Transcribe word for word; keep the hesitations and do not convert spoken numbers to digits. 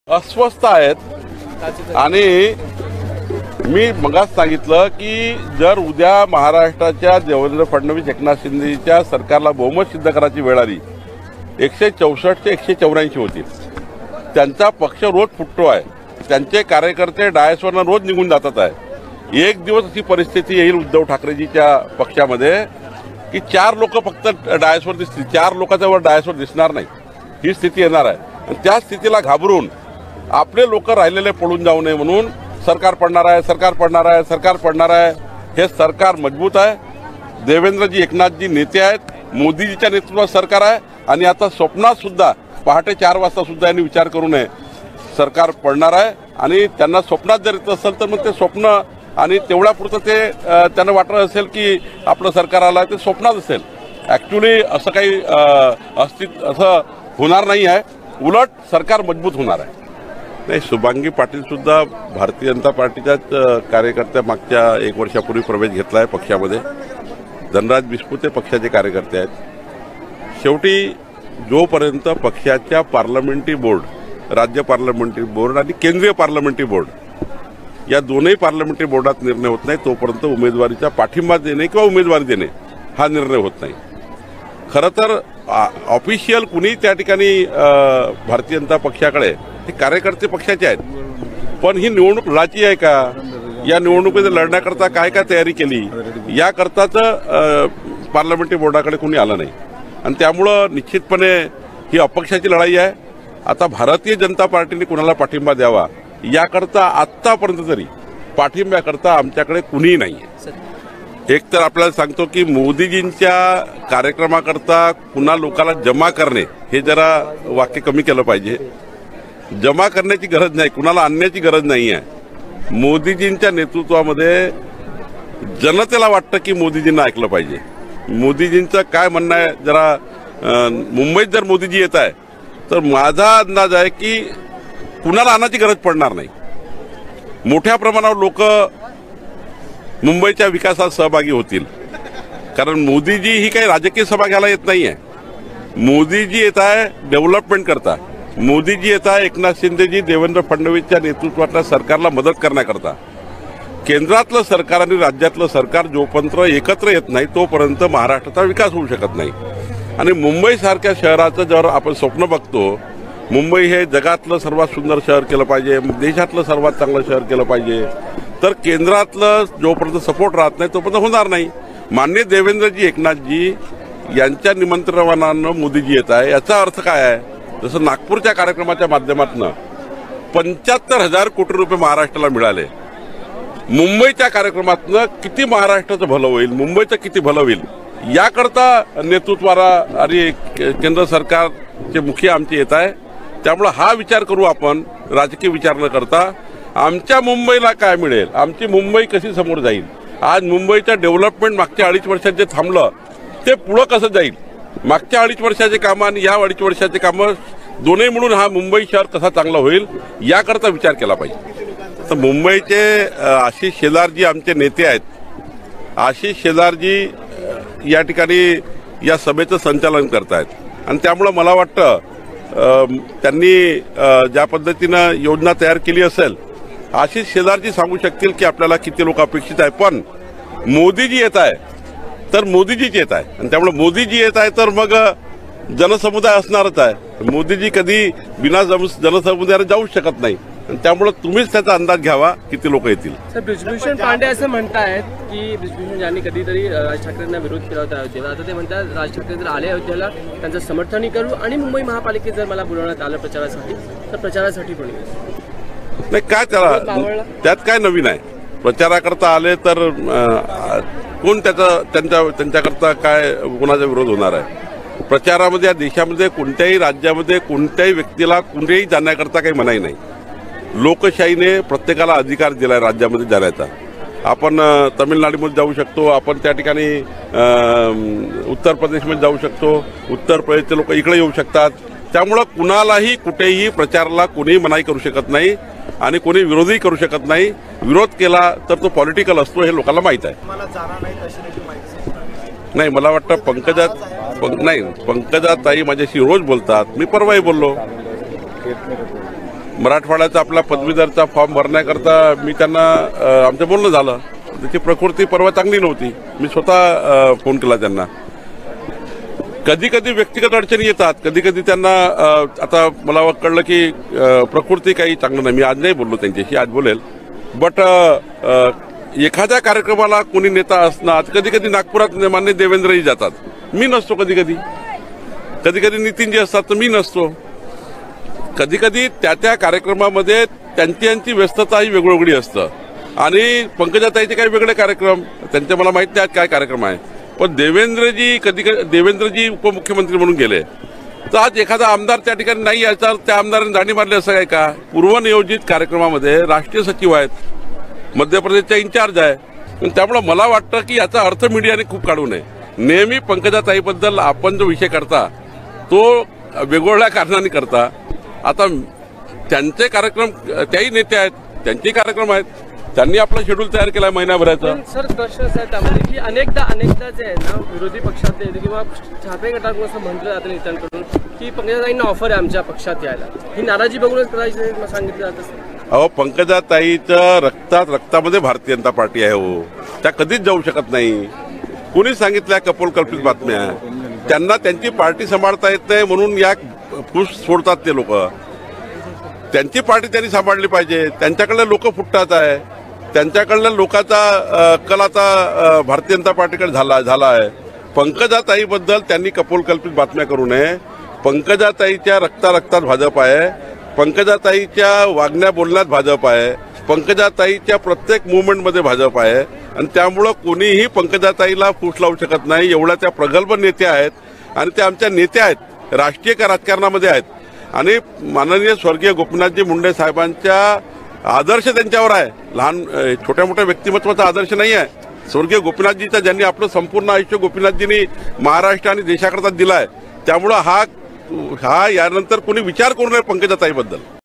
अस्वस्थ आहेत आणि मी मगाच सांगितलं की जर उद्या महाराष्ट्राच्या देवेंद्र फडणवीस एकनाथ शिंदेच्या सरकारला बहुमत सिद्ध करायची वेळ आली एकशे चौसष्ट ते एकशे चौऱ्याऐंशी होतील। त्यांचा पक्ष रोज फुटतो आहे, त्यांचे कार्यकर्ते डायसवरनं रोज निघून जातात आहे। एक दिवस अशी परिस्थिती येईल उद्धव ठाकरेजीच्या पक्षामध्ये की चार लोक फक्त डायसवर दिसतील, चार लोकांच्या वर डायसवर दिसणार नाही, ही स्थिती येणार आहे। त्या स्थितीला घाबरून आपले लोक राहिलेले पळून जाऊ नये म्हणून सरकार पडणार आहे, सरकार पडणार आहे, सरकार पडणार आहे। हे सरकार मजबूत आहे, देवेंद्रजी एकनाथजी नेते आहेत, मोदीजीच्या नेतृत्वात सरकार आहे आणि आता स्वप्नात सुद्धा पहाटे चार वाजता सुद्धा यांनी विचार करू नये, सरकार पडणार आहे। आणि त्यांना स्वप्नात जर येत असेल तर मग ते स्वप्न आणि तेवढ्यापुरतं ते त्यांना वाटत असेल की आपलं सरकार आलं ते स्वप्नात असेल, ॲक्च्युली असं काही अस्तित्व असं होणार नाही आहे, उलट सरकार मजबूत होणार आहे। नाही, शुभांगी पाटील सुद्धा भारतीय जनता पार्टीच्याच कार्यकर्त्या मागच्या एक वर्षापूर्वी प्रवेश घेतला आहे पक्षामध्ये। धनराज बिस्पुते पक्षाचे कार्यकर्ते आहेत। शेवटी जोपर्यंत पक्षाच्या पार्लमेंटरी बोर्ड, राज्य पार्लमेंटरी बोर्ड आणि केंद्रीय पार्लमेंटरी बोर्ड या दोनही पार्लमेंटरी बोर्डात निर्णय होत नाही तोपर्यंत उमेदवारीचा पाठिंबा देणे किंवा उमेदवारी देणे हा निर्णय होत नाही। खरं तर ऑफिशियल कुणी त्या ठिकाणी भारतीय जनता पक्षाकडे हे कार्यकर्ते पक्षाचे आहेत, पण ही निवडणूक लढायची आहे का, या निवडणुकीत लढण्याकरता काय काय तयारी केली याकरताच पार्लमेंटरी बोर्डाकडे कोणी आलं नाही आणि त्यामुळं निश्चितपणे ही अपक्षाची लढाई आहे। आता भारतीय जनता पार्टीने कुणाला पाठिंबा द्यावा याकरता आत्तापर्यंत तरी पाठिंब्याकरता आमच्याकडे कुणीही नाही आहे। एक तर आपल्याला सांगतो की मोदीजींच्या कार्यक्रमाकरता कुणा लोकांना जमा करणे हे जरा वाक्य कमी केलं पाहिजे। जमा करण्याची गरज नाही, कुणाला आणण्याची गरज नाही आहे। मोदीजींच्या नेतृत्वामध्ये जनतेला वाटतं की मोदीजींना ऐकलं पाहिजे। मोदीजींचं काय म्हणणं आहे, जरा मुंबईत जर मोदीजी येत आहे तर माझा अंदाज आहे की कुणाला आणायची गरज पडणार नाही। मोठ्या प्रमाणावर लोक मुंबईच्या विकासात सहभागी होतील, कारण मोदीजी ही काही राजकीय सभा घ्यायला येत नाही आहे। मोदीजी येत आहे डेव्हलपमेंट करता, मोदीजी येत आहे एकनाथ शिंदेजी देवेंद्र फडणवीसच्या नेतृत्वातल्या सरकारला मदत करण्याकरता। केंद्रातलं सरकार आणि राज्यातलं सरकार जोपर्यंत एकत्र येत नाही तोपर्यंत महाराष्ट्राचा विकास होऊ शकत नाही। आणि मुंबईसारख्या शहराचं जर आपण स्वप्न बघतो, मुंबई हे जगातलं सर्वात सुंदर शहर केलं पाहिजे, देशातलं सर्वात चांगलं शहर केलं पाहिजे, तर केंद्रातलं जोपर्यंत सपोर्ट राहत नाही तोपर्यंत होणार नाही। माननीय देवेंद्रजी एकनाथजी यांच्या निमंत्रणानं मोदीजी येत आहे, याचा अर्थ काय आहे, जसं नागपूरच्या कार्यक्रमाच्या माध्यमातून पंच्याहत्तर हजार कोटी रुपये महाराष्ट्राला मिळाले, मुंबईच्या कार्यक्रमातून किती महाराष्ट्राचं भलं होईल, मुंबईचं किती भलं होईल याकरता नेतृत्वाला आणि केंद्र सरकारचे मुखिया आमचे येत आहे। त्यामुळे हा विचार करू आपण, राजकीय विचार न करता आमच्या मुंबईला काय मिळेल, आमची मुंबई कशी समोर जाईल। आज मुंबईचं डेव्हलपमेंट मागच्या अडीच वर्षात जे थांबलं ते पुढं कसं जाईल, मागच्या अडीच वर्षाचे कामं आणि या अडीच वर्षाचे कामं दोन्ही म्हणून हा मुंबई शहर कसा चांगला होईल याकरता विचार केला पाहिजे। तर मुंबईचे आशिष शेलारजी आमचे नेते आहेत, आशिष शेलारजी या ठिकाणी या सभेचं संचालन करतायत आणि त्यामुळं मला वाटतं त्यांनी ज्या पद्धतीनं योजना तयार केली असेल, आशिष शेलारजी सांगू शकतील की आपल्याला किती लोक अपेक्षित आहे। पण मोदीजी येत आहे तर मोदीजीच येत आहे आणि त्यामुळे मोदीजी येत आहे तर मग जनसमुदाय असणारच आहे। मोदीजी कधी बिना जनसमुदायाला जाऊ शकत नाही आणि त्यामुळे तुम्हीच त्याचा अंदाज घ्यावा किती लोक येतील। सर, ब्रिजभूषण पांडे असं म्हणतायत की ब्रिजभूषण यांनी कधीतरी राज ठाकरेंना विरोध केला होता अयोध्येला, आता ते म्हणतात राज ठाकरे जर आले अयोध्येला त्यांचं समर्थनही करू आणि मुंबई महापालिकेत जर मला बोलवण्यात आलं प्रचारासाठी तर प्रचारासाठी कोणी नाही। काय त्याला त्यात काय नवीन आहे, प्रचाराकरता आले तर कोण त्याचा त्यांच्या त्यांच्याकरता काय कोणाचा विरोध होणार आहे। प्रचारामध्ये या देशामध्ये कोणत्याही राज्यामध्ये कोणत्याही व्यक्तीला कुठेही जाण्याकरता काही मनाई नाही। लोकशाहीने प्रत्येकाला अधिकार दिलाय राज्यामध्ये जाण्याचा। आपण तमिळनाडूमध्ये जाऊ शकतो, आपण त्या ठिकाणी उत्तर प्रदेशमध्ये जाऊ शकतो, उत्तर प्रदेशचे लोक इकडे येऊ शकतात। त्यामुळं कुणालाही कुठेही प्रचाराला कोणीही मनाई करू शकत नाही आणि कोणी विरोधही करू शकत नाही। विरोध केला तर तो पॉलिटिकल असतो हे लोकांना माहीत आहे। नाही, मला वाटतं पंकजा नाही पंकजा ताई माझ्याशी रोज बोलतात, मी परवाही बोललो। मराठवाड्याचा आपला पदवीधरचा फॉर्म भरण्याकरता मी त्यांना अ, आमचं बोलणं झालं. त्याची प्रकृती परवा चांगली नव्हती. मी स्वतः अ, फोन केला त्यांना. कधी कधी व्यक्तिगत अडचणी येतात, कधी कधी त्यांना अ, आता मला कळलं की अ, प्रकृती काही चांगलं नाही. मी आज नाही बोललो त्यांच्याशी, आज बोलेल. बट एखाद्या कार्यक्रमाला कोणी नेता असणार, कधी कधी नागपुरात मान्य देवेंद्रही जातात, मी नसतो. कधी कधी कधी कधी नितीनजी असतात तर मी नसतो. कधी कधी त्या त्या कार्यक्रमामध्ये त्यांची यांची व्यस्तता ही वेगवेगळी असतं. आणि पंकजाताईचे काही वेगळे कार्यक्रम, त्यांचे मला माहित नाही आज काय कार्यक्रम आहे. पण देवेंद्रजी कधी कधी देवेंद्रजी उपमुख्यमंत्री म्हणून गेले तर आज एखादा आमदार त्या ठिकाणी नाही याचा त्या आमदारांनी दांडी मारली असं काय का? पूर्वनियोजित कार्यक्रमामध्ये राष्ट्रीय सचिव आहेत, मध्य प्रदेशचा इन्चार्ज आहे. त्यामुळे मला वाटतं की याचा अर्थ मीडियाने खूप काढू नये. नेहमी पंकजाताईबद्दल आपण जो विषय करता तो वेगवेगळ्या कारणाने करता. आता त्यांचे कार्यक्रम, त्याही नेते आहेत, त्यांचे कार्यक्रम आहेत, त्यांनी आपला शेड्यूल तयार केला महिन्याभराचा. पण सर प्रश्न असा आहे त्यामध्ये की अनेकदा अनेकदा जे आहे ना विरोधी पक्षातले किंवा ठाकरे गटाकडून असं म्हटलं जातं नेत्यांकडून की पंकजाताईंना ऑफर आहे आमच्या पक्षात यायला, ही नाराजी बघूनच करायचं सांगितलं जातं. अहो, पंकजाताईच्या रक्तात रक्तामध्ये भारतीय जनता पार्टी आहे. हो, त्या कधीच जाऊ शकत नाही. कुणी सांगितल्या कपोलकल्पित बातम्या? त्यांना त्यांची पार्टी सांभाळता येत नाही म्हणून या फूस सोडतात ते लोक. त्यांची पार्टी त्यांनी सांभाळली पाहिजे. त्यांच्याकडले लोक फुटतात आहे. त्यांच्याकडल्या लोकांचा कल आता भारतीय जनता पार्टीकडे झाला झाला आहे. पंकजाताईबद्दल त्यांनी कपोलकल्पित बातम्या करू नये. पंकजाताईच्या रक्ता रक्तात भाजप आहे. पंकजाताईच्या वागण्या बोलण्यात भाजप आहे. पंकजाताईच्या प्रत्येक मुवमेंटमध्ये भाजप आहे. आणि त्यामुळं कोणीही पंकजाताईला फूस लावू शकत नाही. एवढ्या त्या प्रगल्भ नेत्या आहेत आणि त्या आमच्या नेत्या आहेत, राष्ट्रीय राजकारणामध्ये आहेत. आणि माननीय स्वर्गीय गोपीनाथजी मुंडे साहेबांच्या आदर्श त्यांच्यावर आहे. लहान छोट्या मोठ्या व्यक्तिमत्वाचा आदर्श नाही आहे. स्वर्गीय गोपीनाथजीचा, ज्यांनी आपलं संपूर्ण आयुष्य गोपीनाथजींनी महाराष्ट्र आणि देशाकरता दिलं आहे. त्यामुळं हा हा यानंतर कोणी विचार करू नये पंकजाताईबद्दल.